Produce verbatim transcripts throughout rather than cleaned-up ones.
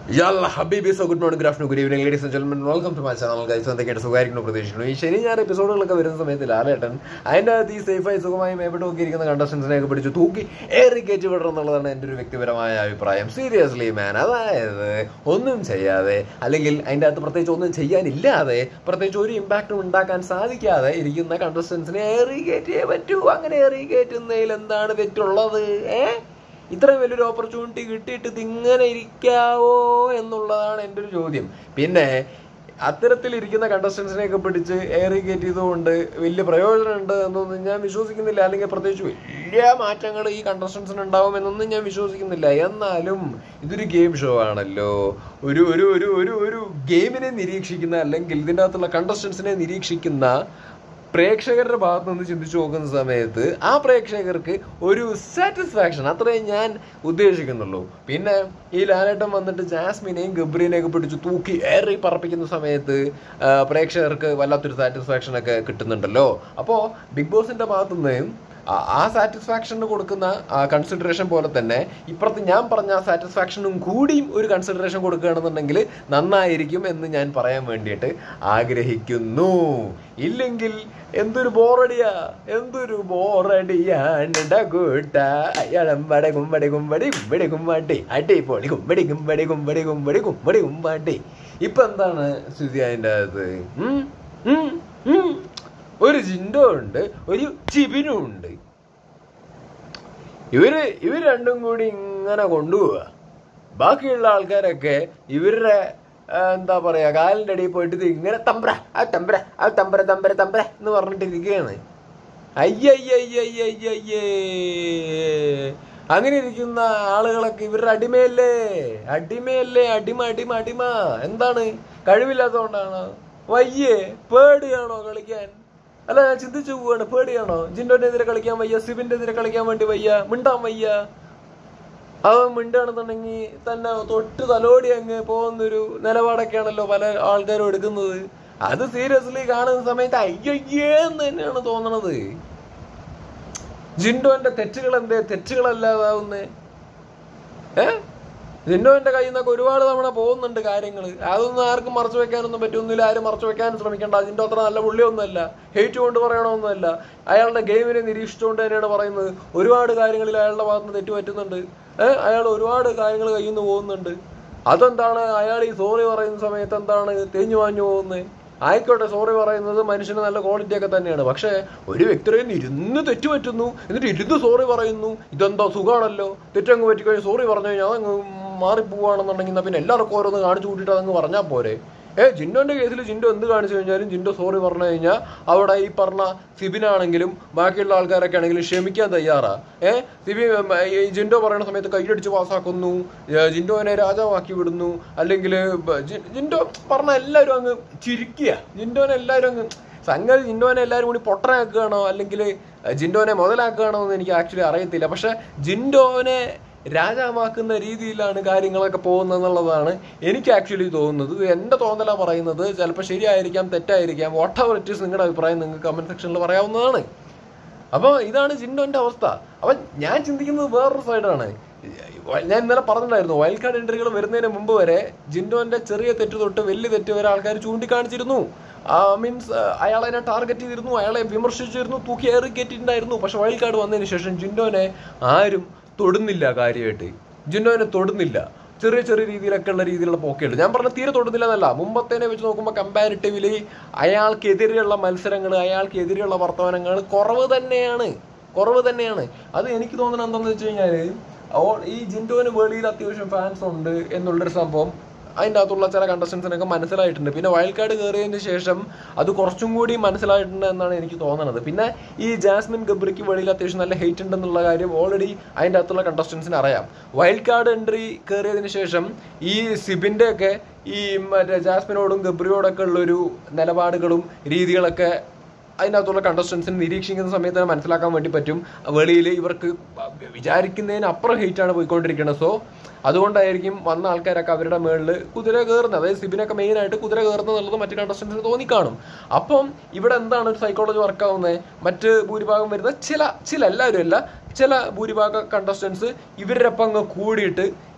Yalla Habibi, so good morning, good afternoon, good evening, ladies and gentlemen. Welcome to my channel, guys. എന്തൊക്കെയാണ് സുഖമായിരിക്കുന്നു പ്രതീക്ഷിക്കുന്നു. ഈ ശനി ഞായർ എപ്പിസോഡുകളൊക്കെ വരുന്ന സമയത്ത് ലാലേട്ടൻ അതിൻ്റെ അകത്ത് ഈ സേഫായി സുഖമായി മേപ്പെട്ട് നോക്കിയിരിക്കുന്ന കണ്ടസ്റ്റൻസിനെയൊക്കെ പിടിച്ച് തൂക്കി ഏറി കയറ്റി വിടണം എന്നുള്ളതാണ് എൻ്റെ ഒരു വ്യക്തിപരമായ അഭിപ്രായം. സീരിയസ്ലി മാൻ, അതായത് ഒന്നും ചെയ്യാതെ അല്ലെങ്കിൽ അതിൻ്റെ അകത്ത് പ്രത്യേകിച്ച് ഒന്നും ചെയ്യാനില്ലാതെ പ്രത്യേകിച്ച് ഒരു ഇമ്പാക്റ്റും ഉണ്ടാക്കാൻ സാധിക്കാതെ ഇരിക്കുന്ന കണ്ടസ്റ്റൻസിനെ ഏറി കയറ്റിയേ പറ്റൂ. അങ്ങനെ ഏറി കയറ്റുന്നതിൽ എന്താണ് തെറ്റുള്ളത്? ഏഹ് ഇത്രയും വലിയൊരു ഓപ്പർച്യൂണിറ്റി കിട്ടിയിട്ട് ഇതിങ്ങനെ ഇരിക്കാവോ എന്നുള്ളതാണ് എൻ്റെ ഒരു ചോദ്യം. പിന്നെ അത്തരത്തിലിരിക്കുന്ന കണ്ടസ്റ്റൻസിനെയൊക്കെ പിടിച്ച് ഏറി കയറ്റിയതുകൊണ്ട് വലിയ പ്രയോജനമുണ്ട് എന്നൊന്നും ഞാൻ വിശ്വസിക്കുന്നില്ല. അല്ലെങ്കിൽ പ്രത്യേകിച്ച് വലിയ മാറ്റങ്ങൾ ഈ കണ്ടസ്റ്റൻസിന് ഉണ്ടാവും എന്നൊന്നും ഞാൻ വിശ്വസിക്കുന്നില്ല. എന്നാലും ഇതൊരു ഗെയിം ഷോ ആണല്ലോ. ഒരു ഒരു ഒരു ഒരു ഒരു ഗെയിമിനെ നിരീക്ഷിക്കുന്ന അല്ലെങ്കിൽ ഇതിൻ്റെ അകത്തുള്ള കണ്ടസ്റ്റൻസിനെ നിരീക്ഷിക്കുന്ന പ്രേക്ഷകരുടെ ഭാഗത്ത് നിന്ന് ചിന്തിച്ചു നോക്കുന്ന സമയത്ത് ആ പ്രേക്ഷകർക്ക് ഒരു സാറ്റിസ്ഫാക്ഷൻ അത്രയും ഞാൻ ഉദ്ദേശിക്കുന്നുള്ളൂ. പിന്നെ ഈ ലാലേട്ടൻ വന്നിട്ട് ജാസ്മിനെയും ഗബ്രീനെയൊക്കെ പിടിച്ച് തൂക്കി ഏറി പറപ്പിക്കുന്ന സമയത്ത് പ്രേക്ഷകർക്ക് വല്ലാത്തൊരു സാറ്റിസ്ഫാക്ഷൻ ഒക്കെ കിട്ടുന്നുണ്ടല്ലോ. അപ്പോൾ ബിഗ് ബോസിന്റെ ഭാഗത്തുനിന്ന് ആ സാറ്റിസ്ഫാക്ഷന് കൊടുക്കുന്ന കൺസിഡറേഷൻ പോലെ തന്നെ ഇപ്പുറത്ത് ഞാൻ പറഞ്ഞ സാറ്റിസ്ഫാക്ഷനും കൂടിയും ഒരു കൺസിഡറേഷൻ കൊടുക്കുകയാണെന്നുണ്ടെങ്കിൽ നന്നായിരിക്കും എന്ന് ഞാൻ പറയാൻ വേണ്ടിയിട്ട് ആഗ്രഹിക്കുന്നു. ഇല്ലെങ്കിൽ എന്തൊരു ബോറടിയാ, എന്തൊരു ബോറടിയാണ് കൂട്ട അയാളമ്പടെ കുമ്പടി കുമ്പടി കുമ്പടി കുമ്പാട്ടി അടി പൊളി കുമ്പടി കുമ്പടി കുമ്പടി കുമ്പടി കുമ്പടി കുമ്പാട്ടി. ഇപ്പൊ എന്താണ് സ്ഥിതി അതിൻ്റെ അകത്ത്? ഒരു ജിൻഡോ ഉണ്ട്, ഒരു ചിബിനും ഉണ്ട്. ഇവര് ഇവർ രണ്ടും കൂടി ഇങ്ങനെ കൊണ്ടുപോവുക. ബാക്കിയുള്ള ആൾക്കാരൊക്കെ ഇവരുടെ എന്താ പറയാ കാലിൻ്റെ അടിയിൽ പോയിട്ട് ഇങ്ങനെ തമ്പ്ര ആ തമ്പ്ര ആ തമ്പ്ര തമ്പ്ര തമ്പ്ര എന്ന് പറഞ്ഞിട്ടിരിക്കുകയാണ്. അയ്യയ്യയ്യയ്യയ്യേ അങ്ങനെ ഇരിക്കുന്ന ആളുകളൊക്കെ ഇവരുടെ അടിമയല്ലേ അടിമയല്ലേ അടിമ അടിമ അടിമ. എന്താണ്? കഴിവില്ലാത്തതുകൊണ്ടാണോ? വയ്യേ? പേടിയാണോ കളിക്കാൻ? അല്ല, ഞാൻ ചിന്തിച്ചു പോവാണ്. പേടിയാണോ? ജിൻഡോന്റെ എതിരെ കളിക്കാൻ വയ്യ, സിബിന്റെ എതിരെ കളിക്കാൻ വേണ്ടി വയ്യ, മിണ്ടാൻ വയ്യ. അവൻ മിണ്ടാണെന്നുണ്ടെങ്കിൽ തന്നെ തൊട്ട് തലോടി അങ്ങ് പോകുന്നൊരു നിലപാടൊക്കെയാണല്ലോ പല ആൾക്കാരും എടുക്കുന്നത്. അത് സീരിയസ്ലി കാണുന്ന സമയത്ത് അയ്യയ്യേന്ന് തന്നെയാണ് തോന്നണത്. ജിൻഡോന്റെ തെറ്റുകൾ എന്തേ തെറ്റുകളല്ലാതാവുന്നേ? ഏഹ് ജിൻഡോന്റെ കയ്യിൽ നിന്നൊക്കെ ഒരുപാട് തവണ പോകുന്നുണ്ട് കാര്യങ്ങൾ. അതൊന്നും ആർക്കും മറച്ചു വെക്കാനൊന്നും പറ്റുന്നില്ല. ആരും മറച്ചു വെക്കാനും ശ്രമിക്കേണ്ട. ജിൻഡോ അത്ര നല്ല പുള്ളിയൊന്നുമല്ല. ഹെയ്റ്റ് കൊണ്ട് പറയണമെന്നല്ല. അയാളുടെ ഗെയിമിനെ നിരീക്ഷിച്ചുകൊണ്ട് തന്നെയാണ് പറയുന്നത്. ഒരുപാട് കാര്യങ്ങളിൽ അയാളുടെ ഭാഗത്ത് നിന്ന് തെറ്റുപറ്റുന്നുണ്ട്. ഏഹ് അയാൾ ഒരുപാട് കാര്യങ്ങൾ കയ്യിൽ നിന്ന് പോകുന്നുണ്ട്. അതെന്താണ് അയാൾ ഈ സോറി പറയുന്ന സമയത്ത് എന്താണ് തേഞ്ഞു വാഞ്ഞു പോകുന്നത്? ആയിക്കോട്ടെ, സോറി പറയുന്നത് മനുഷ്യന് നല്ല ക്വാളിറ്റി ഒക്കെ തന്നെയാണ്. പക്ഷെ ഒരു വ്യക്തിയുടെ ഇരുന്ന് തെറ്റ് പറ്റുന്നു, എന്നിട്ട് ഇരുന്ന് സോറി പറയുന്നു. ഇതെന്താ സുഖമാണല്ലോ. തെറ്റങ്ങ് പറ്റിക്കഴിഞ്ഞാൽ സോറി പറഞ്ഞു കഴിഞ്ഞാൽ അതങ്ങ് മാറിപ്പോവാണെന്നുണ്ടെങ്കിൽ പിന്നെ എല്ലാവർക്കും ഓരോന്ന് കാണിച്ചു കൂട്ടിയിട്ട് അതങ്ങ് പറഞ്ഞാൽ പോരെ. ഏ ജിൻഡോന്റെ കേസിൽ ജിൻഡോ എന്ത് കാണിച്ചു കഴിഞ്ഞാലും ജിൻഡോ സോറി പറഞ്ഞു കഴിഞ്ഞാൽ അവിടെ ഈ പറഞ്ഞ സിബിനാണെങ്കിലും ബാക്കിയുള്ള ആൾക്കാരൊക്കെ ആണെങ്കിലും ക്ഷമിക്കാൻ തയ്യാറാ. ഏഹ് സിബി ജിൻഡോ പറയുന്ന സമയത്ത് കൈയടിച്ച് പാസ്സാക്കുന്നു, ജിൻഡോനെ രാജാവാക്കി വിടുന്നു. അല്ലെങ്കിൽ ജിൻഡോ പറഞ്ഞ എല്ലാവരും അങ്ങ് ചിരിക്കുക. ജിൻഡോനെ എല്ലാവരും അങ്ങ് സംഗതി ജിൻഡോനെ എല്ലാവരും കൂടി പൊട്ടനാക്കുകയാണോ അല്ലെങ്കിൽ ജിൻഡോനെ മുതലാക്കുകയാണോ എന്ന് എനിക്ക് ആക്ച്വലി അറിയത്തില്ല. പക്ഷെ ജിൻഡോനെ രാജാവാക്കുന്ന രീതിയിലാണ് കാര്യങ്ങളൊക്കെ പോകുന്നത് എന്നുള്ളതാണ് എനിക്ക് ആക്ച്വലി തോന്നുന്നത്. എൻ്റെ തോന്നലാണ് പറയുന്നത്. ചിലപ്പോൾ ശരിയായിരിക്കാം, തെറ്റായിരിക്കാം. വാട്ട് എവർ ഇറ്റ് ഈസ്, നിങ്ങളുടെ അഭിപ്രായം നിങ്ങൾക്ക് കമന്റ് സെക്ഷനിൽ പറയാവുന്നതാണ്. അപ്പോൾ ഇതാണ് ജിൻഡോന്റെ അവസ്ഥ. അപ്പം ഞാൻ ചിന്തിക്കുന്നത് വേറൊരു സൈഡാണ്. ഞാൻ ഇന്നലെ പറഞ്ഞിട്ടുണ്ടായിരുന്നു, വൈൽഡ് കാർഡ് എൻട്രികൾ വരുന്നതിന് മുമ്പ് വരെ ജിൻഡോന്റെ ചെറിയ തെറ്റ് തൊട്ട് വലിയ തെറ്റ് വരെ ആൾക്കാർ ചൂണ്ടിക്കാണിച്ചിരുന്നു. മീൻസ് അയാളെ ടാർഗറ്റ് ചെയ്തിരുന്നു, അയാളെ വിമർശിച്ചിരുന്നു, തൂക്കി ഏറി കയറ്റിയിട്ടുണ്ടായിരുന്നു. പക്ഷെ വൈൽഡ് കാർഡ് വന്നതിന് ശേഷം ജിൻഡോനെ ആരും തൊടുന്നില്ല. കാര്യമായിട്ട് ജിൻഡോനെ തൊടുന്നില്ല. ചെറിയ ചെറിയ രീതിയിലൊക്കെ ഉള്ള രീതിയിലുള്ള പോക്കെയുണ്ട്. ഞാൻ പറഞ്ഞ തീരെ തൊടുന്നില്ല എന്നല്ല, മുമ്പത്തേനെ വെച്ച് നോക്കുമ്പോൾ കമ്പാരിറ്റീവ്ലി അയാൾക്കെതിരെയുള്ള മത്സരങ്ങൾ, അയാൾക്കെതിരെയുള്ള വർത്തമാനങ്ങൾ കുറവ് തന്നെയാണ് കുറവ് തന്നെയാണ് അത് എനിക്ക് തോന്നുന്നത് എന്താണെന്ന് വെച്ച് കഴിഞ്ഞാൽ ഈ ജിൻഡോന് വെളിയിൽ അത്യാവശ്യം ഫാൻസ് ഉണ്ട് എന്നുള്ളൊരു സംഭവം അതിൻ്റെ അകത്തുള്ള ചില കണ്ടസ്റ്റൻസിനൊക്കെ മനസ്സിലായിട്ടുണ്ട്. പിന്നെ വൈൽഡ് കാർഡ് കയറിയതിന് ശേഷം അത് കുറച്ചും കൂടി മനസ്സിലായിട്ടുണ്ട് എന്നാണ് എനിക്ക് തോന്നുന്നത്. പിന്നെ ഈ ജാസ്മിൻ ഗബ്രിക്ക് വെളിയിൽ അത്യാവശ്യം നല്ല ഹെയ്റ്റ് ഉണ്ടെന്നുള്ള കാര്യം ഓൾറെഡി അതിൻ്റെ അകത്തുള്ള കണ്ടസ്റ്റൻസിന് അറിയാം. വൈൽഡ് കാർഡ് എൻട്രി കയറിയതിന് ശേഷം ഈ സിബിൻ്റെ ഒക്കെ ഈ മറ്റേ ജാസ്മിനോടും ഗബ്രിയോടൊക്കെ ഉള്ളൊരു നിലപാടുകളും രീതികളൊക്കെ അതിനകത്തുള്ള കണ്ടസ്റ്റൻസിന് നിരീക്ഷിക്കുന്ന സമയത്ത് തന്നെ മനസ്സിലാക്കാൻ വേണ്ടി പറ്റും. വെളിയിൽ ഇവർക്ക് വിചാരിക്കുന്നതിന് അപ്പുറം ഹെയ്റ്റാണ് പോയിക്കൊണ്ടിരിക്കുന്നത്. സോ അതുകൊണ്ടായിരിക്കും വന്ന ആൾക്കാരൊക്കെ അവരുടെ മേളിൽ കുതിര കയറുന്നത്. അതായത് സിബിനൊക്കെ മെയിനായിട്ട് കുതിര കയറുന്നത് എന്നുള്ളത് മറ്റു കണ്ടസ്റ്റൻസിന് തോന്നിക്കാണും. അപ്പം ഇവിടെ എന്താണ് ഒരു സൈക്കോളജി വർക്കാവുന്നത്? മറ്റ് ഭൂരിഭാഗം വരുന്ന ചില ചില എല്ലാവരും അല്ല ചില ഭൂരിഭാഗ കണ്ടസ്റ്റൻസ് ഇവരുടെ ഒപ്പം അങ്ങ് കൂടിയിട്ട്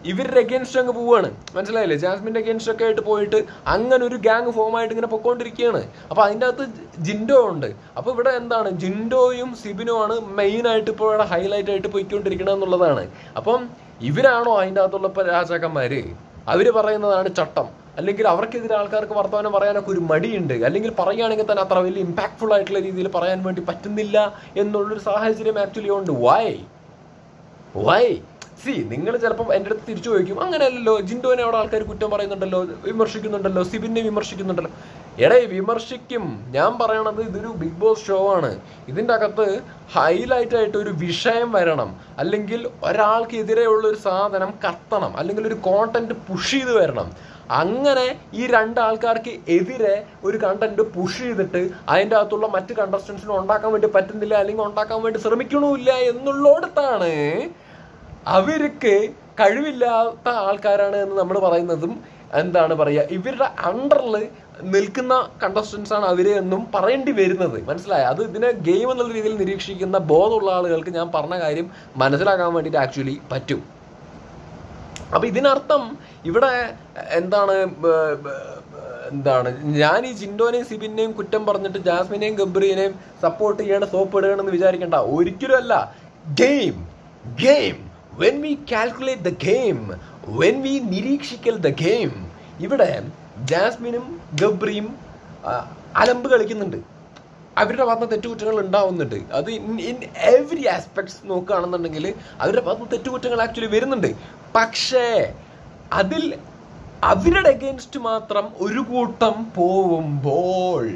ഇവരുടെ അഗേൻസ്റ്റ് അങ്ങ് പോവാണ്. മനസ്സിലായില്ലേ? ജാസ്മിൻ്റെ അഗേൻസ്റ്റ് ഒക്കെ ആയിട്ട് പോയിട്ട് അങ്ങനെ ഒരു ഗ്യാങ് ഫോം ആയിട്ട് ഇങ്ങനെ പൊക്കോണ്ടിരിക്കുകയാണ്. അപ്പോൾ അതിൻ്റെ അകത്ത് ജിൻഡോ ഉണ്ട്. അപ്പോൾ ഇവിടെ എന്താണ്, ജിൻഡോയും സിബിനും ആണ് മെയിനായിട്ട് ഇപ്പോൾ ഇവിടെ ഹൈലൈറ്റ് ആയിട്ട് പോയിക്കൊണ്ടിരിക്കണം എന്നുള്ളതാണ്. അപ്പം ഇവരാണോ അതിൻ്റെ അകത്തുള്ള ഇപ്പോൾ രാജാക്കന്മാർ? അവർ പറയുന്നതാണ് ചട്ടം, അല്ലെങ്കിൽ അവർക്കെതിരെ ആൾക്കാർക്ക് വർത്തമാനം പറയാനൊക്കെ ഒരു മടിയുണ്ട്, അല്ലെങ്കിൽ പറയുകയാണെങ്കിൽ തന്നെ അത്ര വലിയ ഇമ്പാക്ട്ഫുൾ ആയിട്ടുള്ള രീതിയിൽ പറയാൻ വേണ്ടി പറ്റുന്നില്ല എന്നുള്ളൊരു സാഹചര്യം ആക്ച്വലി ഉണ്ട്. വൈ വൈ സി നിങ്ങൾ ചിലപ്പോൾ എൻ്റെ അടുത്ത് തിരിച്ചു ചോദിക്കും, അങ്ങനെയല്ലല്ലോ, ജിൻഡോനെ അവിടെ ആൾക്കാർ കുറ്റം പറയുന്നുണ്ടല്ലോ, വിമർശിക്കുന്നുണ്ടല്ലോ, സിബിനെ വിമർശിക്കുന്നുണ്ടല്ലോ. എടേ വിമർശിക്കും, ഞാൻ പറയണത് ഇതൊരു ബിഗ് ബോസ് ഷോ ആണ്. ഇതിൻ്റെ അകത്ത് ഹൈലൈറ്റ് ആയിട്ട് ഒരു വിഷയം വരണം, അല്ലെങ്കിൽ ഒരാൾക്കെതിരെയുള്ള ഒരു സാധനം കത്തണം, അല്ലെങ്കിൽ ഒരു കോണ്ടന്റ് പുഷ് ചെയ്ത് വരണം. അങ്ങനെ ഈ രണ്ടാൾക്കാർക്ക് എതിരെ ഒരു കണ്ടന്റ് പുഷ് ചെയ്തിട്ട് അതിൻ്റെ അകത്തുള്ള മറ്റ് കണ്ടസ്റ്റൻസിന് ഉണ്ടാക്കാൻ വേണ്ടി പറ്റുന്നില്ല, അല്ലെങ്കിൽ ഉണ്ടാക്കാൻ വേണ്ടി ശ്രമിക്കണമില്ല എന്നുള്ളിടത്താണ് അവർക്ക് കഴിവില്ലാത്ത ആൾക്കാരാണ് എന്ന് നമ്മൾ പറയുന്നതും എന്താണ് പറയുക, ഇവരുടെ അണ്ടറിൽ നിൽക്കുന്ന കണ്ടസ്റ്റൻസ് ആണ് അവര് എന്നും പറയേണ്ടി വരുന്നത്. മനസ്സിലായ? അത് ഇതിനെ ഗെയിം എന്നുള്ള രീതിയിൽ നിരീക്ഷിക്കുന്ന ബോധമുള്ള ആളുകൾക്ക് ഞാൻ പറഞ്ഞ കാര്യം മനസ്സിലാക്കാൻ വേണ്ടിയിട്ട് ആക്ച്വലി പറ്റും. അപ്പൊ ഇതിനർത്ഥം ഇവിടെ എന്താണ് എന്താണ് ഞാൻ ഈ ജിൻഡോനെയും സിബിനെയും കുറ്റം പറഞ്ഞിട്ട് ജാസ്മിനെയും ഗബ്രീനെയും സപ്പോർട്ട് ചെയ്യേണ്ട സോപ്പ് ഇടുകയാണെന്ന് വിചാരിക്കേണ്ട, ഒരിക്കലും അല്ല. Game game when we calculate the game, when we നിരീക്ഷിക്കൽ the game, ഇവിടെ ജാസ്മിനും ഗബ്രിയും അലമ്പ് കളിക്കുന്നുണ്ട്. അവരുടെ ഭാഗത്ത് തെറ്റുകുറ്റങ്ങൾ ഉണ്ടാവുന്നുണ്ട്. അത് ഇൻ എവറി ആസ്പെക്ട്സ് നോക്കുകയാണെന്നുണ്ടെങ്കിൽ അവരുടെ ഭാഗത്ത് തെറ്റുകുറ്റങ്ങൾ ആക്ച്വലി വരുന്നുണ്ട്. പക്ഷേ അതിൽ അവരുടെ അഗേൻസ്റ്റ് മാത്രം ഒരു കൂട്ടം പോവുമ്പോൾ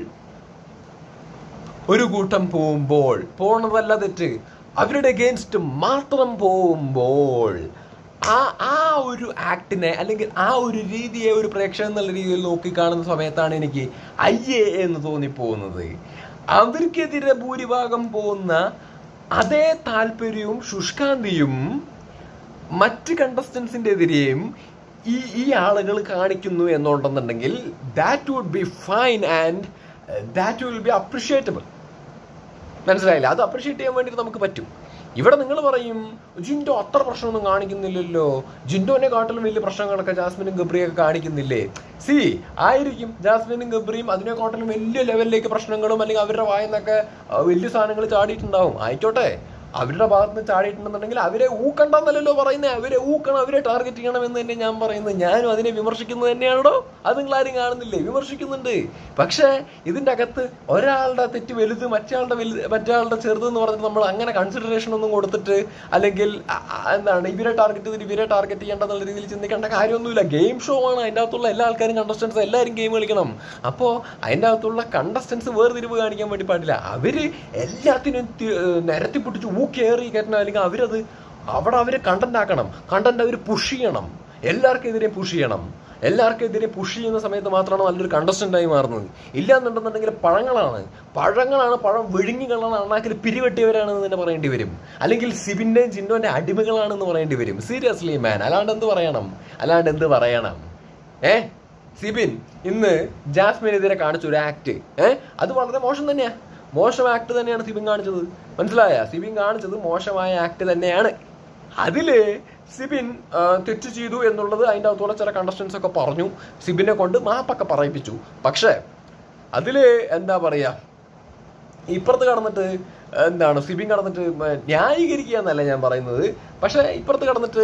ഒരു കൂട്ടം പോവുമ്പോൾ പോണതല്ല തെറ്റ്, അവരുടെ അഗേൻസ്റ്റ് മാത്രം പോകുമ്പോൾ ആ ആ ഒരു ആക്ടിനെ അല്ലെങ്കിൽ ആ ഒരു രീതിയെ ഒരു പ്രേക്ഷകൻ എന്നുള്ള രീതിയിൽ നോക്കിക്കാണുന്ന സമയത്താണ് എനിക്ക് അയ്യേ എന്ന് തോന്നിപ്പോകുന്നത്. അവർക്കെതിരെ ഭൂരിഭാഗം പോകുന്ന അതേ താല്പര്യവും ശുഷ്കാന്തിയും മറ്റ് കണ്ടസ്റ്റൻസിൻ്റെ എതിരെയും ഈ ഈ ആളുകൾ കാണിക്കുന്നു എന്നുണ്ടെന്നുണ്ടെങ്കിൽ that would be fine and that will be appreciable. മനസ്സിലായില്ല? അത് അപ്രിഷിയേറ്റ് ചെയ്യാൻ വേണ്ടിയിട്ട് നമുക്ക് പറ്റും. ഇവിടെ നിങ്ങൾ പറയും ജിൻഡോ അത്ര പ്രശ്നമൊന്നും കാണിക്കുന്നില്ലല്ലോ, ജിൻഡോനെ കാട്ടിലും വലിയ പ്രശ്നങ്ങളൊക്കെ ജാസ്മിനും ഗബ്രിയൊക്കെ കാണിക്കുന്നില്ലേ? സി ആയിരിക്കും, ജാസ്മിനും ഗബ്രിയും അതിനെക്കാട്ടിലും വലിയ ലെവലിലേക്ക് പ്രശ്നങ്ങളും അല്ലെങ്കിൽ അവരുടെ വായന്നൊക്കെ വലിയ സാധനങ്ങൾ ചാടിയിട്ടുണ്ടാവും. ആയിക്കോട്ടെ, അവരുടെ ഭാഗത്ത് നിന്ന് ചാടിയിട്ടുണ്ടെന്നുണ്ടെങ്കിൽ അവരെ ഊക്കണ്ടെന്നല്ലോ പറയുന്നത്, അവരെ ഊക്കണം, അവരെ ടാർഗറ്റ് ചെയ്യണം എന്ന് തന്നെ ഞാൻ പറയുന്നത്. ഞാനും അതിനെ വിമർശിക്കുന്നത് തന്നെയാണോ? അത് നിങ്ങളാരും കാണുന്നില്ലേ? വിമർശിക്കുന്നുണ്ട്. പക്ഷേ ഇതിൻ്റെ അകത്ത് ഒരാളുടെ തെറ്റ് വലുത് മറ്റയാളുടെ വലുത് മറ്റയാളുടെ ചെറുത് എന്ന് പറഞ്ഞിട്ട് നമ്മൾ അങ്ങനെ കൺസിഡറേഷൻ ഒന്നും കൊടുത്തിട്ട് അല്ലെങ്കിൽ എന്താണ് ഇവരെ ടാർഗറ്റ് ചെയ്തിട്ട് ഇവരെ ടാർഗറ്റ് ചെയ്യേണ്ടെന്നുള്ള രീതിയിൽ ചിന്തിക്കേണ്ട കാര്യമൊന്നുമില്ല. ഗെയിം ഷോ ആണ്. അതിൻ്റെ അകത്തുള്ള എല്ലാ ആൾക്കാരും കണ്ടസ്റ്റൻസ് എല്ലാവരും ഗെയിം കളിക്കണം. അപ്പോൾ അതിൻ്റെ അകത്തുള്ള കണ്ടസ്റ്റൻസ് വേർതിരിവ് കാണിക്കാൻ വേണ്ടി പാടില്ല. അവര് എല്ലാത്തിനും നിരത്തി പൊട്ടിച്ച് കയറി കയറ്റണം, അല്ലെങ്കിൽ അവരത് അവിടെ അവർ കണ്ടന്റ് ആക്കണം, കണ്ടന്റ് അവർ പുഷ് ചെയ്യണം, എല്ലാവർക്കെതിരെ പുഷ് ചെയ്യണം. എല്ലാവർക്കെതിരെ പുഷ് ചെയ്യുന്ന സമയത്ത് മാത്രമാണ് നല്ലൊരു കണ്ടസ്റ്റൻ്റായി മാറുന്നത്. ഇല്ലാന്നുണ്ടെന്നുണ്ടെങ്കിൽ പഴങ്ങളാണ് പഴങ്ങളാണ് പഴം വിഴുങ്ങികളാണ് അണ്ണാക്കിൽ പിരിവെട്ടിയവരാണെന്ന് തന്നെ പറയേണ്ടി വരും. അല്ലെങ്കിൽ സിബിൻ്റെയും ജിൻഡോൻ്റെ അടിമകളാണെന്ന് പറയേണ്ടി വരും. സീരിയസ്ലി മാൻ, അല്ലാണ്ട് എന്ത് പറയണം അല്ലാണ്ട് എന്ത് പറയണം ഏ സിബിൻ ഇന്ന് ജാസ്മിനെതിരെ കാണിച്ച ഒരു ആക്ട് ഏഹ് അത് വളരെ മോശം തന്നെയാ. മോശം ആക്ട് തന്നെയാണ് സിബിൻ കാണിച്ചത്. മനസ്സിലായ? സിബിൻ കാണിച്ചത് മോശമായ ആക്ട് തന്നെയാണ്. അതില് സിബിൻ തെറ്റ് ചെയ്തു എന്നുള്ളത് അതിൻ്റെ അകത്തുള്ള ചില കണ്ടസ്റ്റൻസ് ഒക്കെ പറഞ്ഞു, സിബിനെ കൊണ്ട് മാപ്പൊക്കെ പറയിപ്പിച്ചു. പക്ഷേ അതില് എന്താ പറയാ, ഇപ്പുറത്ത് കടന്നിട്ട് എന്താണ് സിബിൻ കടന്നിട്ട് ന്യായീകരിക്കുക എന്നല്ല ഞാൻ പറയുന്നത്, പക്ഷെ ഇപ്പുറത്ത് കടന്നിട്ട്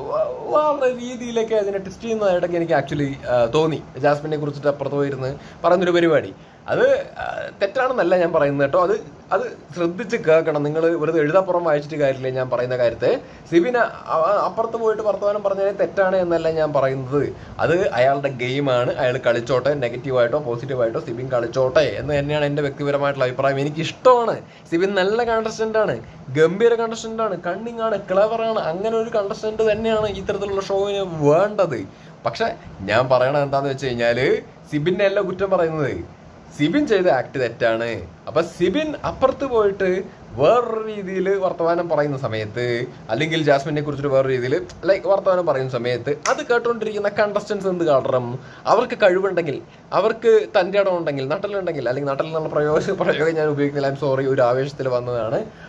വളരെ രീതിയിലൊക്കെ അതിനെ ടെസ്റ്റ് ചെയ്യുന്നതായിട്ടൊക്കെ എനിക്ക് ആക്ച്വലി തോന്നി. ജാസ്മിനെ കുറിച്ചിട്ട് അപ്പുറത്ത് പോയിരുന്ന് പറയുന്നൊരു പരിപാടി അത് തെറ്റാണെന്നല്ല ഞാൻ പറയുന്നത് കേട്ടോ. അത് അത് ശ്രദ്ധിച്ച് കേൾക്കണം. നിങ്ങൾ വെറുതെ എഴുതാപ്പുറം വായിച്ചിട്ട് കാര്യമില്ല ഞാൻ പറയുന്ന കാര്യത്തെ. സിബിൻ അപ്പുറത്ത് പോയിട്ട് വർത്തമാനം പറഞ്ഞാൽ തെറ്റാണ് എന്നല്ല ഞാൻ പറയുന്നത്. അത് അയാളുടെ ഗെയിമാണ്, അയാൾ കളിച്ചോട്ടെ, നെഗറ്റീവായിട്ടോ പോസിറ്റീവായിട്ടോ സിബിൻ കളിച്ചോട്ടെ എന്ന് തന്നെയാണ് എൻ്റെ വ്യക്തിപരമായിട്ടുള്ള അഭിപ്രായം. എനിക്ക് ഇഷ്ടമാണ് സിബിൻ, നല്ല കണ്ടസ്റ്റൻ്റ് ആണ്, ഗംഭീര കണ്ടസ്റ്റൻ്റ് ആണ്, കണ്ണിങ് ആണ്, ക്ലവറാണ്. അങ്ങനെ ഒരു കണ്ടസ്റ്റൻ്റ് തന്നെയാണ് ഇത്തരത്തിലുള്ള ഷോവിന് വേണ്ടത്. പക്ഷെ ഞാൻ പറയണത് എന്താണെന്ന് വെച്ച് കഴിഞ്ഞാൽ സിബിനെ അല്ല കുറ്റം പറയുന്നത്, സിബിൻ ചെയ്ത ആക്ട് തെറ്റാണ്. അപ്പൊ സിബിൻ അപ്പുറത്ത് പോയിട്ട് വേറൊരു രീതിയിൽ വർത്തമാനം പറയുന്ന സമയത്ത്, അല്ലെങ്കിൽ ജാസ്മിനെ കുറിച്ചിട്ട് വേറൊരു രീതിയിൽ ലൈക്ക് വർത്തമാനം പറയുന്ന സമയത്ത് അത് കേട്ടുകൊണ്ടിരിക്കുന്ന കണ്ടസ്റ്റൻസ് എന്ത് കാണണം? അവർക്ക് കഴിവുണ്ടെങ്കിൽ, അവർക്ക് തൻ്റെ ഇടം ഉണ്ടെങ്കിൽ, നട്ടലുണ്ടെങ്കിൽ, അല്ലെങ്കിൽ നട്ടൽ എന്നുള്ള പ്രയോഗ പ്രയോഗം ഞാൻ ഉപയോഗിക്കുന്നില്ല, ഐ എം സോറി, ഒരു ആവേശത്തിൽ വന്നതാണ്.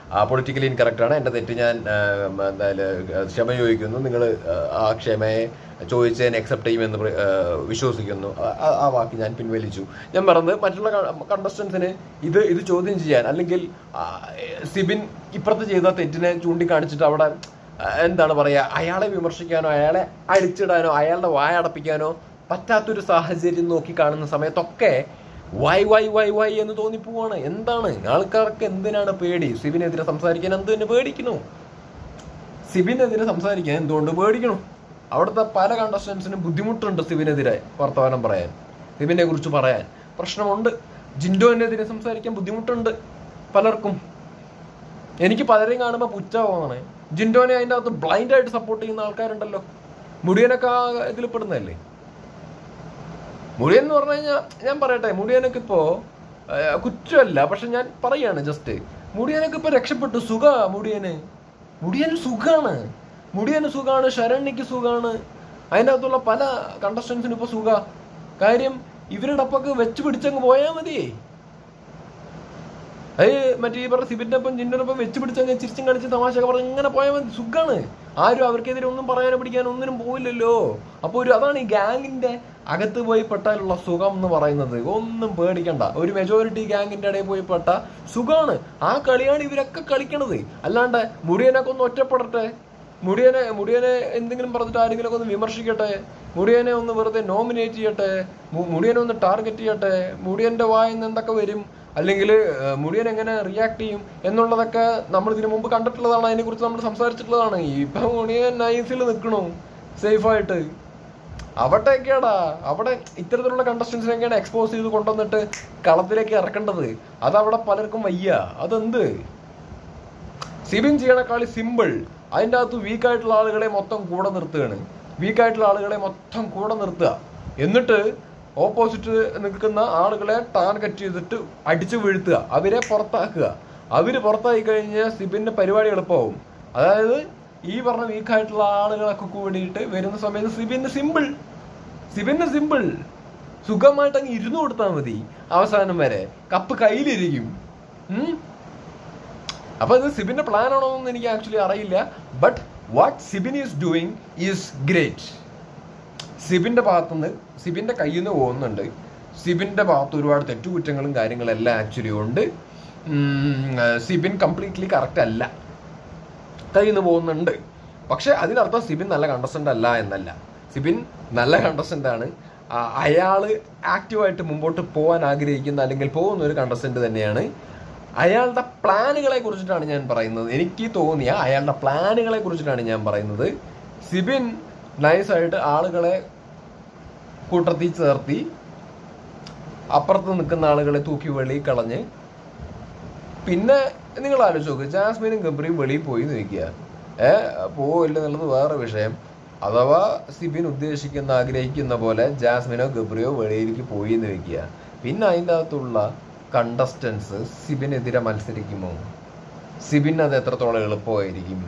പൊളിറ്റിക്കലി ഇൻകറക്റ്റാണ്, എൻ്റെ തെറ്റ് ഞാൻ എന്തായാലും ക്ഷമ ചോദിക്കുന്നു, നിങ്ങൾ ആ ക്ഷമയെ ചോദിച്ചതിനെ അക്സെപ്റ്റ് ചെയ്യുമെന്ന് വിശ്വസിക്കുന്നു. ആ വാക്ക് ഞാൻ പിൻവലിച്ചു. ഞാൻ പറഞ്ഞത് മറ്റുള്ള കണ്ടസ്റ്റൻസിന് ഇത് ഇത് ചോദ്യം ചെയ്യാൻ, അല്ലെങ്കിൽ സിബിൻ ഇപ്പുറത്ത് ചെയ്ത തെറ്റിനെ ചൂണ്ടിക്കാണിച്ചിട്ട് അവിടെ എന്താണ് പറയുക, അയാളെ വിമർശിക്കാനോ അയാളെ അടിച്ചിടാനോ അയാളുടെ വായ അടപ്പിക്കാനോ പറ്റാത്തൊരു സാഹചര്യം നോക്കി കാണുന്ന സമയത്തൊക്കെ വൈ വൈ വൈ വൈ എന്ന് തോന്നിപ്പോവാണ്. എന്താണ് ആൾക്കാർക്ക് എന്തിനാണ് പേടി? സിബിനെതിരെ സംസാരിക്കാൻ എന്തിനു പേടിക്കണു? സിബിനെതിരെ സംസാരിക്കാൻ എന്തുകൊണ്ട് പേടിക്കണു? അവിടുത്തെ പല കണ്ടസ്റ്റൻസിനും ബുദ്ധിമുട്ടുണ്ട് സിബിനെതിരെ വർത്തമാനം പറയാൻ, സിബിനെ കുറിച്ച് പറയാൻ പ്രശ്നമുണ്ട്. ജിൻഡോനെതിരെ സംസാരിക്കാൻ ബുദ്ധിമുട്ടുണ്ട് പലർക്കും. എനിക്ക് പലരെയും കാണുമ്പോൾ പുച്ഛമാണ്. ജിൻഡോനെ അതിൻ്റെ അകത്ത് ബ്ലൈൻഡായിട്ട് സപ്പോർട്ട് ചെയ്യുന്ന ആൾക്കാരുണ്ടല്ലോ. മുടിയനൊക്കെ ഇതിൽ പെടുന്നതല്ലേ. മുടിയൻ എന്ന് പറഞ്ഞു കഴിഞ്ഞാൽ ഞാൻ പറയട്ടെ, മുടിയനൊക്കെ ഇപ്പോൾ കുറ്റമല്ല, പക്ഷെ ഞാൻ പറയാണ് ജസ്റ്റ്, മുടിയനൊക്കെ ഇപ്പൊ രക്ഷപ്പെട്ടു. സുഖ മുടിയന് മുടിയന് സുഖാണ് മുടിയന് സുഖാണ് ശരണ്യക്ക് സുഖാണ്. അതിൻ്റെ അകത്തുള്ള പല കണ്ടസ്റ്റൻസിനും ഇപ്പൊ സുഖ. കാര്യം ഇവരുടെ അപ്പൊക്കെ വെച്ച് പിടിച്ചങ്ങ് പോയാൽ മതിയേ. അത് മറ്റേ ഈ പറഞ്ഞ സിബിന്റെ ഒപ്പം ജിൻഡോനൊപ്പം വെച്ച് പിടിച്ചങ്ങ് ചിരിച്ചും കളിച്ച് തമാശയൊക്കെ പറഞ്ഞ് ഇങ്ങനെ പോയാൽ മതി, സുഖാണ്. ആരും അവർക്കെതിരെ ഒന്നും പറയാനോ പിടിക്കാനോ ഒന്നിനും പോയില്ലല്ലോ. അപ്പോൾ ഒരു അതാണ് ഈ ഗാങ്ങിന്റെ അകത്ത് പോയി പെട്ടാലുള്ള സുഖം എന്ന് പറയുന്നത്. ഒന്നും പേടിക്കണ്ട, ഒരു മെജോറിറ്റി ഗാങ്ങിന്റെ ഇടയിൽ പോയി പെട്ട സുഖാണ്. ആ കളിയാണ് ഇവരൊക്കെ കളിക്കണത്. അല്ലാണ്ട് മുടിയനൊക്കെ ഒന്ന് ഒറ്റപ്പെടട്ടെ, മുടിയനെ മുടിയനെ എന്തെങ്കിലും പറഞ്ഞിട്ട് ആരെങ്കിലും ഒക്കെ ഒന്ന് വിമർശിക്കട്ടെ, മുടിയനെ ഒന്ന് വെറുതെ നോമിനേറ്റ് ചെയ്യട്ടെ, മുടിയനെ ഒന്ന് ടാർഗറ്റ് ചെയ്യട്ടെ, മുടിയന്റെ വായിന്ന് എന്തൊക്കെ വരും, അല്ലെങ്കിൽ മുടിയൻ എങ്ങനെ റിയാക്ട് ചെയ്യും എന്നുള്ളതൊക്കെ നമ്മൾ ഇതിനു മുമ്പ് കണ്ടിട്ടുള്ളതാണ്. അതിനെക്കുറിച്ച് നമ്മൾ സംസാരിച്ചിട്ടുള്ളതാണ്. ഇപ്പൊ മുടിയൻ നൈസിൽ നിൽക്കണു സേഫായിട്ട്. അവിടെയൊക്കെയാടാ അവിടെ ഇത്തരത്തിലുള്ള കണ്ടസ്റ്റൻസിനൊക്കെയാണ് എക്സ്പോസ് ചെയ്ത് കൊണ്ടുവന്നിട്ട് കളത്തിലേക്ക് ഇറക്കേണ്ടത്. അതവിടെ പലർക്കും വയ്യ. അതെന്ത് സിബിൻ ചെയ്യണ കളി സിമ്പിൾ. അതിൻ്റെ അകത്ത് വീക്കായിട്ടുള്ള ആളുകളെ മൊത്തം കൂടെ നിർത്തുകയാണ്. വീക്കായിട്ടുള്ള ആളുകളെ മൊത്തം കൂടെ നിർത്തുക, എന്നിട്ട് ഓപ്പോസിറ്റ് നിൽക്കുന്ന ആളുകളെ ടാർഗറ്റ് ചെയ്തിട്ട് അടിച്ചു വീഴ്ത്തുക, അവരെ പുറത്താക്കുക. അവര് പുറത്തായി കഴിഞ്ഞാൽ സിബിന്റെ പരിപാടി എളുപ്പമാവും. അതായത് ഈ പറഞ്ഞ വീക്കായിട്ടുള്ള ആളുകളൊക്കെ കൂടിയിട്ട് വരുന്ന സമയത്ത് സിബിന് സിമ്പിൾ സിബിന് സിമ്പിൾ സുഖമായിട്ട് അങ്ങ് ഇരുന്നു കൊടുത്താൽ മതി. അവസാനം വരെ കപ്പ് കയ്യിലിരിക്കും. ഉം അപ്പൊ ഇത് സിബിന്റെ പ്ലാൻ ആണോ എന്ന് എനിക്ക് ആക്ച്വലി അറിയില്ല. But what Sibin is doing is great. സിബിന്റെ ഭാഗത്തുനിന്ന് സിബിന്റെ കയ്യിൽ നിന്ന് പോകുന്നുണ്ട്. സിബിന്റെ ഭാഗത്ത് ഒരുപാട് തെറ്റുകുറ്റങ്ങളും കാര്യങ്ങളെല്ലാം ആക്ച്വലി ഉണ്ട്. സിബിൻ കംപ്ലീറ്റ്ലി കറക്റ്റ് അല്ല, കയ്യിൽ നിന്ന് പോകുന്നുണ്ട്. പക്ഷെ അതിനർത്ഥം സിബിൻ നല്ല കണ്ടസ്റ്റന്റ് അല്ല എന്നല്ല. സിബിൻ നല്ല കണ്ടസ്റ്റന്റ് ആണ്. അയാള് ആക്റ്റീവായിട്ട് മുമ്പോട്ട് പോകാൻ ആഗ്രഹിക്കുന്ന അല്ലെങ്കിൽ പോകുന്ന ഒരു കണ്ടസ്റ്റന്റ് തന്നെയാണ്. അയാളുടെ പ്ലാനുകളെ കുറിച്ചിട്ടാണ് ഞാൻ പറയുന്നത്. എനിക്ക് തോന്നിയ അയാളുടെ പ്ലാനുകളെ കുറിച്ചിട്ടാണ് ഞാൻ പറയുന്നത്. സിബിൻ നൈസായിട്ട് ആളുകളെ കൂട്ടത്തിൽ ചേർത്തി അപ്പുറത്ത് നിൽക്കുന്ന ആളുകളെ തൂക്കി വെളിയിൽ കളഞ്ഞ്, പിന്നെ നിങ്ങൾ ആലോചിച്ച് നോക്ക്, ജാസ്മിനും ഗബ്രിയും വെളിയിൽ പോയി നിൽക്കുക. ഏഹ് പോവില്ല എന്നുള്ളത് വേറെ വിഷയം. അഥവാ സിബിൻ ഉദ്ദേശിക്കുന്ന ആഗ്രഹിക്കുന്ന പോലെ ജാസ്മിനോ ഗബ്രിയോ വെളിയിലേക്ക് പോയി എന്ന് വെക്കുക, പിന്നെ അതിൻ്റെ അകത്തുള്ള കണ്ടസ്റ്റൻസ് സിബിനെതിരെ മത്സരിക്കുമോ? സിബിൻ അത് എത്രത്തോളം എളുപ്പമായിരിക്കും?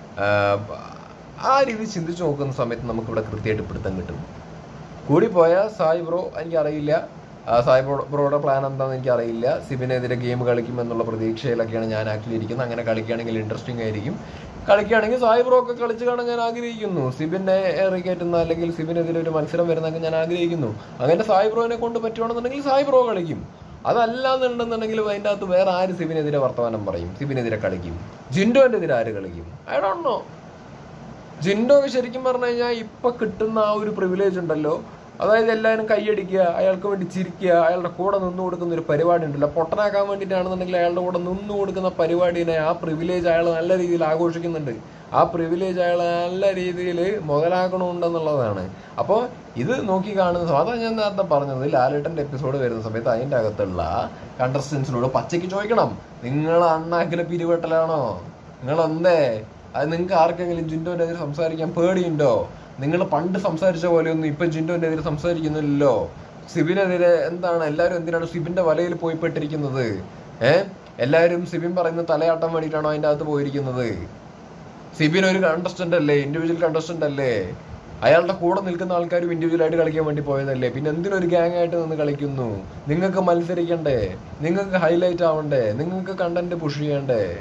ആ രീതി ചിന്തിച്ച് നോക്കുന്ന സമയത്ത് നമുക്കിവിടെ കൃത്യമായിട്ട് പിടുത്തം കിട്ടും. കൂടിപ്പോയാൽ സായി ബ്രോ എനിക്കറിയില്ല, സായി ബ്രോ ബ്രോയുടെ പ്ലാൻ എന്താണെന്ന് എനിക്കറിയില്ല. സിബിനെതിരെ ഗെയിം കളിക്കുമെന്നുള്ള പ്രതീക്ഷയിലൊക്കെയാണ് ഞാൻ ആക്ച്വലി ഇരിക്കുന്നത്. അങ്ങനെ കളിക്കുകയാണെങ്കിൽ ഇൻട്രസ്റ്റിംഗ് ആയിരിക്കും. കളിക്കുകയാണെങ്കിൽ സായി ബ്രോ ഒക്കെ കളിച്ച് കാണാൻ ഞാൻ ആഗ്രഹിക്കുന്നു. സിബിനെ ഏറിക്കയറ്റുന്ന അല്ലെങ്കിൽ സിബിനെതിരെ ഒരു മത്സരം വരുന്നതൊക്കെ ഞാൻ ആഗ്രഹിക്കുന്നു. അങ്ങനെ സായി ബ്രോനെ കൊണ്ട് പറ്റുവാണെന്നുണ്ടെങ്കിൽ സായി ബ്രോ കളിക്കും. അതല്ലാന്നുണ്ടെന്നുണ്ടെങ്കിൽ അതിൻ്റെ അകത്ത് വേറെ ആര് സിബിനെതിരെ വർത്തമാനം പറയും, സിബിനെതിരെ കളിക്കും? ജിൻഡോന്റെ എതിരെ ആര് കളിക്കും? I don't know. ജിൻഡോ ശരിക്കും പറഞ്ഞു കഴിഞ്ഞാൽ ഇപ്പൊ കിട്ടുന്ന ആ ഒരു പ്രിവിലേജ് ഉണ്ടല്ലോ, അതായത് എല്ലാവരും കൈയടിക്കുക, അയാൾക്ക് വേണ്ടി ചിരിക്കുക, അയാളുടെ കൂടെ നിന്ന് കൊടുക്കുന്ന ഒരു പരിപാടി ഉണ്ടല്ലോ, പൊട്ടനാക്കാൻ വേണ്ടിയിട്ടാണെന്നുണ്ടെങ്കിൽ അയാളുടെ കൂടെ നിന്ന് കൊടുക്കുന്ന പരിപാടിനെ, ആ പ്രിവിലേജ് അയാൾ നല്ല രീതിയിൽ ആഘോഷിക്കുന്നുണ്ട്. ആ പ്രിവിലേജ് അയാൾ നല്ല രീതിയിൽ മുതലാക്കണമുണ്ടെന്നുള്ളതാണ്. അപ്പോൾ ഇത് നോക്കി കാണുന്ന അതാണ് ഞാൻ നേരത്തെ പറഞ്ഞത്. ലാലേട്ടൻ്റെ എപ്പിസോഡ് വരുന്ന സമയത്ത് അതിൻ്റെ അകത്തുള്ള കണ്ടസ്റ്റൻസിനോട് പച്ചയ്ക്ക് ചോദിക്കണം, നിങ്ങൾ അണ്ണാക്കിലെ പിരിവെട്ടലാണോ? നിങ്ങൾ എന്തേ അത് നിങ്ങൾക്ക് ആർക്കെങ്കിലും ജിൻഡോന്റെ എതിരെ സംസാരിക്കാൻ പേടിയുണ്ടോ? നിങ്ങൾ പണ്ട് സംസാരിച്ച പോലെയൊന്നും ഇപ്പൊ ജിൻഡോന്റെ എതിരെ സംസാരിക്കുന്നില്ലല്ലോ. സിബിനെതിരെ എന്താണ് എല്ലാവരും എന്തിനാണ് സിബിന്റെ വലയിൽ പോയി പെട്ടിരിക്കുന്നത്? ഏഹ് എല്ലാവരും സിബിൻ പറയുന്ന തലയാട്ടാൻ വേണ്ടിയിട്ടാണോ അതിൻ്റെ അകത്ത് പോയിരിക്കുന്നത്? സിബിൻ ഒരു കണ്ടസ്റ്റന്റ് അല്ലേ, ഇൻഡിവിജ്വൽ കണ്ടസ്റ്റന്റ് അല്ലേ? അയാളുടെ കൂടെ നിൽക്കുന്ന ആൾക്കാരും ഇൻഡിവിജ്വൽ ആയിട്ട് കളിക്കാൻ വേണ്ടി പോയതല്ലേ? പിന്നെ എന്തിനൊരു ഗ്യാങ് ആയിട്ട് നിന്ന് കളിക്കുന്നു? നിങ്ങൾക്ക് മത്സരിക്കണ്ടേ? നിങ്ങൾക്ക് ഹൈലൈറ്റ് ആവണ്ടേ? നിങ്ങൾക്ക് കണ്ടന്റ് പുഷ് ചെയ്യണ്ടേ?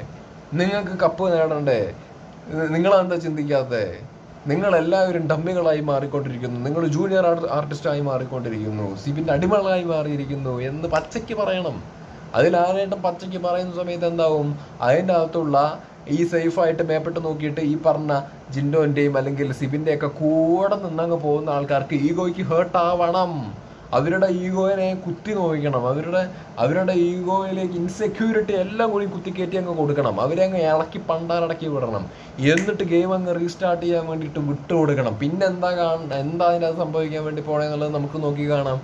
നിങ്ങൾക്ക് കപ്പ് നേടണ്ടേ? നിങ്ങളെന്താ ചിന്തിക്കാത്തേ? നിങ്ങളെല്ലാവരും ഡമ്മികളായി മാറിക്കൊണ്ടിരിക്കുന്നു, നിങ്ങൾ ജൂനിയർ ആർട്ടിസ്റ്റായി മാറിക്കൊണ്ടിരിക്കുന്നു, സിബിന്റെ അടിമകളായി മാറിയിരിക്കുന്നു എന്ന് പച്ചയ്ക്ക് പറയണം. അതിൽ ആരേട്ടം പച്ചയ്ക്ക് പറയുന്ന സമയത്ത് എന്താവും, അതിൻ്റെ അകത്തുള്ള ഈ സേഫായിട്ട് മേപ്പിട്ട് നോക്കിയിട്ട് ഈ പറഞ്ഞ ജിൻഡോന്റെയും അല്ലെങ്കിൽ സിബിന്റെ ഒക്കെ കൂടെ നിന്നങ്ങ് പോകുന്ന ആൾക്കാർക്ക് ഈഗോയ്ക്ക് ഹേർട്ട് ആവണം. അവരുടെ ഈഗോയെ കുത്തി നോക്കണം, അവരുടെ അവരുടെ ഈഗോയിലേക്ക് ഇൻസെക്യൂരിറ്റി എല്ലാം കൂടി കുത്തിക്കയറ്റി അങ്ങ് കൊടുക്കണം, അവരെ അങ്ങ് ഇളക്കി പണ്ടാരടക്കി വിടണം. എന്നിട്ട് ഗെയിം അങ്ങ് റീസ്റ്റാർട്ട് ചെയ്യാൻ വേണ്ടിയിട്ട് വിട്ടു കൊടുക്കണം. പിന്നെ എന്താ കാണ എന്താ അതിനകത്ത് സംഭവിക്കാൻ വേണ്ടി പോണെന്നുള്ളത് നമുക്ക് നോക്കി കാണാം.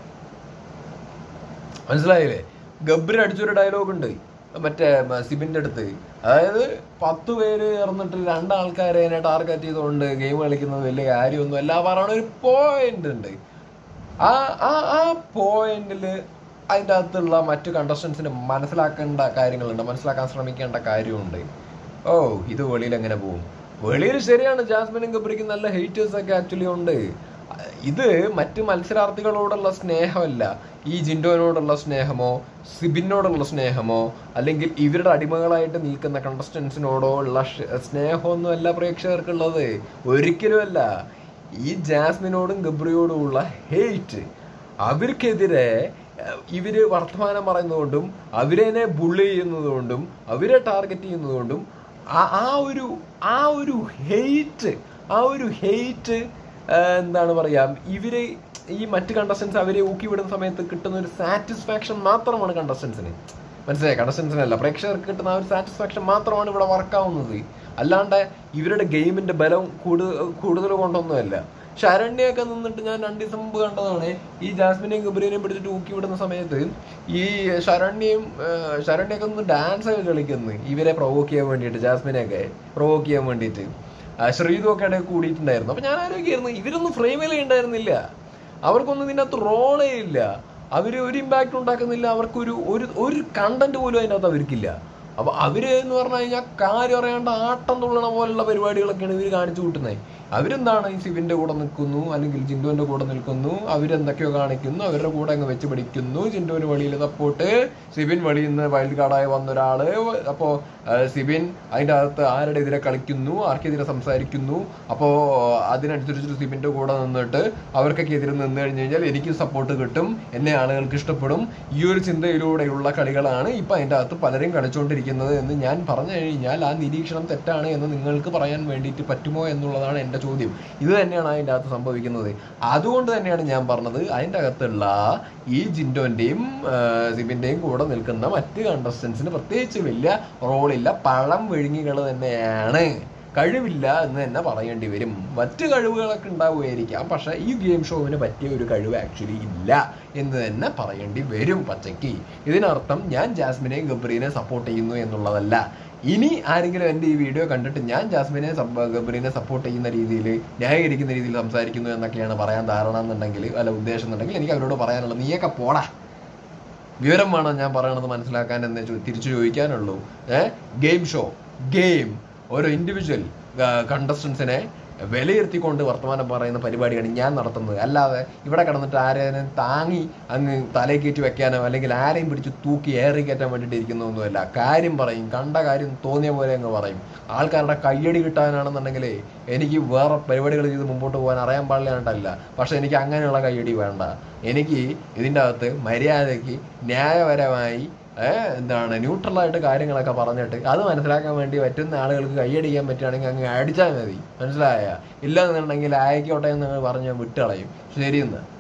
മനസ്സിലായില്ലേ? ഗബ്രി അടിച്ചൊരു ഡയലോഗ് ഉണ്ട് മറ്റേ സിബിന്റെ അടുത്ത്, അതായത് പത്ത് പേര് ചേർന്നിട്ട് രണ്ടാൾക്കാരെ അതിനെ ടാർഗറ്റ് ചെയ്തുകൊണ്ട് ഗെയിം കളിക്കുന്നത് വലിയ കാര്യമൊന്നും അല്ല പറയണ ഒരു പോയിന്റ് ഉണ്ട്. ആ ആ ആ പോയിന്റിൽ അതിൻ്റെ അകത്തുള്ള മറ്റു കണ്ടസ്റ്റൻസിന് മനസ്സിലാക്കേണ്ട കാര്യങ്ങളുണ്ട്, മനസ്സിലാക്കാൻ ശ്രമിക്കേണ്ട കാര്യമുണ്ട്. ഓ ഇത് വെളിയിൽ എങ്ങനെ പോകും? വെളിയിൽ ശരിയാണ്, ജാസ്മിനും ഗബ്രിക്കും നല്ല ഹെയ്റ്റേഴ്സ് ഒക്കെ ആക്ച്വലി ഉണ്ട്. ഇത് മറ്റ് മത്സരാർത്ഥികളോടുള്ള സ്നേഹമല്ല, ഈ ജിൻഡോനോടുള്ള സ്നേഹമോ സിബിനോടുള്ള സ്നേഹമോ അല്ലെങ്കിൽ ഇവരുടെ അടിമകളായിട്ട് നിൽക്കുന്ന കണ്ടസ്റ്റൻസിനോടോ ഉള്ള സ്നേഹമൊന്നും അല്ല പ്രേക്ഷകർക്കുള്ളത്, ഒരിക്കലുമല്ല. ഈ ജാസ്മിനോടും ഗബ്രിയോടും ഉള്ള ഹെയ്റ്റ്, അവർക്കെതിരെ ഇവര് വർത്തമാനം പറയുന്നതുകൊണ്ടും അവരെ ബുള്ളി ചെയ്യുന്നതുകൊണ്ടും അവരെ ടാർഗറ്റ് ചെയ്യുന്നതുകൊണ്ടും ആ ഒരു ആ ഒരു ഹെയ്റ്റ് ആ ഒരു ഹെയ്റ്റ് എന്താണ് പറയാ, ഇവര് ഈ മറ്റ് കണ്ടസ്റ്റൻസ് അവരെ ഊക്കി വിടുന്ന സമയത്ത് കിട്ടുന്ന ഒരു സാറ്റിസ്ഫാക്ഷൻ മാത്രമാണ് കണ്ടസ്റ്റൻസിന്. മനസ്സിലായി? കണ്ടസ്റ്റൻസിനല്ല, പ്രേക്ഷകർക്ക് കിട്ടുന്ന ആ ഒരു സാറ്റിസ്ഫാക്ഷൻ മാത്രമാണ് ഇവിടെ വർക്കാവുന്നത്. അല്ലാണ്ട് ഇവരുടെ ഗെയിമിന്റെ ബലം കൂടുതൽ കൂടുതൽ കൊണ്ടൊന്നുമല്ല. ശരണ്യൊക്കെ നിന്നിട്ട് ഞാൻ രണ്ട് ദിവസം മുമ്പ് കണ്ടതാണ്, ഈ ജാസ്മിനെയും ഗബ്രിനെയും പിടിച്ചിട്ട് ഊക്കി വിടുന്ന സമയത്ത് ഈ ശരണ്യയും ശരണ്യൊക്കെ നിന്ന് ഡാൻസ് ഒക്കെ കളിക്കുന്നു ഇവരെ പ്രൊവോക്ക് ചെയ്യാൻ വേണ്ടിയിട്ട്, ജാസ്മിനെയൊക്കെ പ്രൊവോക്ക് ചെയ്യാൻ വേണ്ടിയിട്ട്. ശ്രീതു ഒക്കെ ഇടയിൽ കൂടിയിട്ടുണ്ടായിരുന്നു. അപ്പൊ ഞാൻ ആലോചിക്കായിരുന്നു, ഇവരൊന്നും ഫ്രെയിമിലേ ഉണ്ടായിരുന്നില്ല, അവർക്കൊന്നും ഇതിൻ്റെ അകത്ത് റോളേ ഇല്ല, അവര് ഒരു ഇമ്പാക്ട് ഉണ്ടാക്കുന്നില്ല, അവർക്കൊരു ഒരു ഒരു കണ്ടന്റ് പോലും അതിൻ്റെ അകത്ത് അവർക്കില്ല. അപ്പൊ അവര് എന്ന് പറഞ്ഞു കഴിഞ്ഞാൽ കാര്യം അറിയാണ്ട് ആട്ടം തുള്ളണ പോലുള്ള പരിപാടികളൊക്കെയാണ് ഇവർ കാണിച്ചു കൂട്ടുന്നത്. അവരെന്താണ് ഈ സിബിന്റെ കൂടെ നിൽക്കുന്നു അല്ലെങ്കിൽ ജിൻഡോന്റെ കൂടെ നിൽക്കുന്നു, അവരെന്തൊക്കെയോ കാണിക്കുന്നു, അവരുടെ കൂടെ അങ്ങ് വെച്ച് പിടിക്കുന്നു. ജിൻഡോന് വെളിയിൽ സപ്പോർട്ട്, സിബിൻ വെളിയിൽ നിന്ന് വൈൽഡ് കാർഡായി വന്ന ഒരാള്. അപ്പോ സിബിൻ അതിൻ്റെ അകത്ത് ആരുടെ എതിരെ കളിക്കുന്നു, ആർക്കെതിരെ സംസാരിക്കുന്നു, അപ്പോ അതിനനുസരിച്ചിട്ട് സിബിന്റെ കൂടെ നിന്നിട്ട് അവർക്കൊക്കെ എതിരെ നിന്ന് കഴിഞ്ഞു കഴിഞ്ഞാൽ എനിക്ക് സപ്പോർട്ട് കിട്ടും, എന്നെ ആളുകൾക്ക് ഇഷ്ടപ്പെടും. ഈ ഒരു ചിന്തയിലൂടെയുള്ള കളികളാണ് ഇപ്പൊ അതിൻ്റെ അകത്ത് പലരും കളിച്ചുകൊണ്ടിരിക്കുന്നത് എന്ന് ഞാൻ പറഞ്ഞു കഴിഞ്ഞാൽ ആ നിരീക്ഷണം തെറ്റാണ് എന്ന് നിങ്ങൾക്ക് പറയാൻ വേണ്ടിയിട്ട് പറ്റുമോ എന്നുള്ളതാണ് എൻ്റെ ചോദ്യം. ഇത് തന്നെയാണ് അതിൻ്റെ അകത്ത് സംഭവിക്കുന്നത്. അതുകൊണ്ട് തന്നെയാണ് ഞാൻ പറഞ്ഞത്, അതിൻ്റെ അകത്തുള്ള ഈ ജിൻഡോന്റെയും സിബിന്റെയും കൂടെ നിൽക്കുന്ന മറ്റ് കണ്ടസ്റ്റൻസിന് പ്രത്യേകിച്ച് വലിയ റോളില്ല, പഴം വിഴുങ്ങികൾ തന്നെയാണ്, കഴിവില്ല എന്ന് തന്നെ പറയേണ്ടി വരും. മറ്റ് കഴിവുകളൊക്കെ ഉണ്ടാവുമായിരിക്കാം, പക്ഷെ ഈ ഗെയിം ഷോവിന് പറ്റിയ ഒരു കഴിവ് ആക്ച്വലി ഇല്ല എന്ന് തന്നെ പറയേണ്ടി വരും പച്ചയ്ക്ക്. ഇതിനർത്ഥം ഞാൻ ജാസ്മിനെയും ഗബ്രീനെ സപ്പോർട്ട് ചെയ്യുന്നു എന്നുള്ളതല്ല. ഇനി ആരെങ്കിലും എൻ്റെ ഈ വീഡിയോ കണ്ടിട്ട് ഞാൻ ജാസ്മിനെ ഗബ്രീനെ സപ്പോർട്ട് ചെയ്യുന്ന രീതിയിൽ ന്യായീകരിക്കുന്ന രീതിയിൽ സംസാരിക്കുന്നു എന്നൊക്കെയാണ് പറയാൻ ധാരണ എന്നുണ്ടെങ്കിൽ അല്ല ഉദ്ദേശം എന്നുണ്ടെങ്കിൽ എനിക്ക് അവരോട് പറയാനുള്ളത്, നീയൊക്കെ പോടാ, വിവരം വേണം ഞാൻ പറയണത് മനസ്സിലാക്കാൻ എന്ന് തിരിച്ചു ചോദിക്കാനുള്ളൂ. ഏഹ് ഗെയിം ഷോ, ഗെയിം, ഓരോ ഇൻഡിവിജ്വൽ കണ്ടസ്റ്റൻസിനെ വിലയിരുത്തിക്കൊണ്ട് വർത്തമാനം പറയുന്ന പരിപാടിയാണ് ഞാൻ നടത്തുന്നത്. അല്ലാതെ ഇവിടെ കിടന്നിട്ട് ആരെയും താങ്ങി അങ്ങ് തലയിൽ കയറ്റി വെക്കാനോ അല്ലെങ്കിൽ ആരെയും പിടിച്ച് തൂക്കി ഏറി കയറ്റാൻ വേണ്ടിയിട്ട് ഇരിക്കുന്നതൊന്നുമല്ല. കാര്യം പറയും, കണ്ട കാര്യം തോന്നിയ പോലെ അങ്ങ് പറയും. ആൾക്കാരുടെ കയ്യടി കിട്ടാനാണെന്നുണ്ടെങ്കിലേ എനിക്ക് വേറെ പരിപാടികൾ ചെയ്ത് മുമ്പോട്ട് പോകാൻ അറിയാൻ പാടില്ലാണ്ടല്ല, പക്ഷെ എനിക്ക് അങ്ങനെയുള്ള കയ്യടി വേണ്ട. എനിക്ക് ഇതിൻ്റെ അകത്ത് മര്യാദയ്ക്ക് ന്യായപരമായി ഏഹ് എന്താണ് ന്യൂട്രലായിട്ട് കാര്യങ്ങളൊക്കെ പറഞ്ഞിട്ട് അത് മനസ്സിലാക്കാൻ വേണ്ടി പറ്റുന്ന ആളുകൾക്ക് കൈയടിക്കാൻ പറ്റുകയാണെങ്കിൽ അങ്ങ് അടിച്ചാൽ മതി. മനസ്സിലായ? ഇല്ല എന്നുണ്ടെങ്കിൽ ആയിക്കോട്ടെ എന്ന് പറഞ്ഞ് വിട്ടുകളയും. ശരിയെന്ന്.